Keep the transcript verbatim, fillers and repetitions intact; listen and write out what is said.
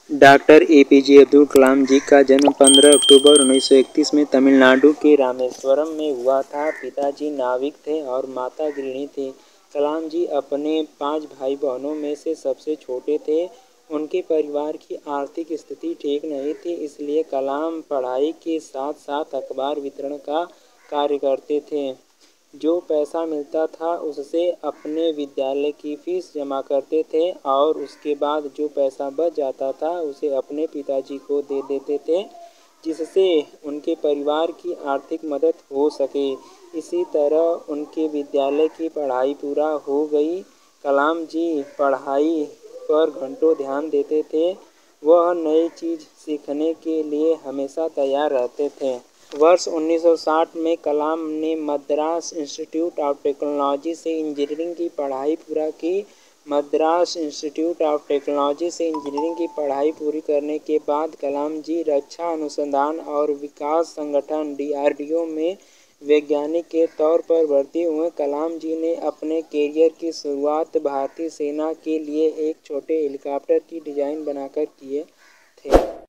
Doctor A P J Abdul Kalam ji का जन्म पंद्रह अक्टूबर उन्नीस सौ इकतीस में तमिलनाडु के रामेश्वरम में हुआ था। पिताजी नाविक थे और माता गृहिणी थीं। कलाम जी अपने पांच भाई बहनों में से सबसे छोटे थे। उनके परिवार की आर्थिक स्थिति ठीक नहीं थी, इसलिए कलाम पढ़ाई के साथ साथ अखबार वितरण का कार्य करते थे। जो पैसा मिलता था उससे अपने विद्यालय की फीस जमा करते थे और उसके बाद जो पैसा बच जाता था उसे अपने पिताजी को दे देते थे, जिससे उनके परिवार की आर्थिक मदद हो सके। इसी तरह उनके विद्यालय की पढ़ाई पूरा हो गई। कलाम जी पढ़ाई पर घंटों ध्यान देते थे। वह नई चीज़ सीखने के लिए हमेशा तैयार रहते थे। वर्ष उन्नीस सौ साठ में कलाम ने मद्रास इंस्टीट्यूट ऑफ टेक्नोलॉजी से इंजीनियरिंग की पढ़ाई पूरा की। मद्रास इंस्टीट्यूट ऑफ टेक्नोलॉजी से इंजीनियरिंग की पढ़ाई पूरी करने के बाद कलाम जी रक्षा अनुसंधान और विकास संगठन डी आर डी ओ में वैज्ञानिक के तौर पर भर्ती हुए। कलाम जी ने अपने कैरियर की शुरुआत भारतीय सेना के लिए एक छोटे हेलीकॉप्टर की डिज़ाइन बनाकर किए थे।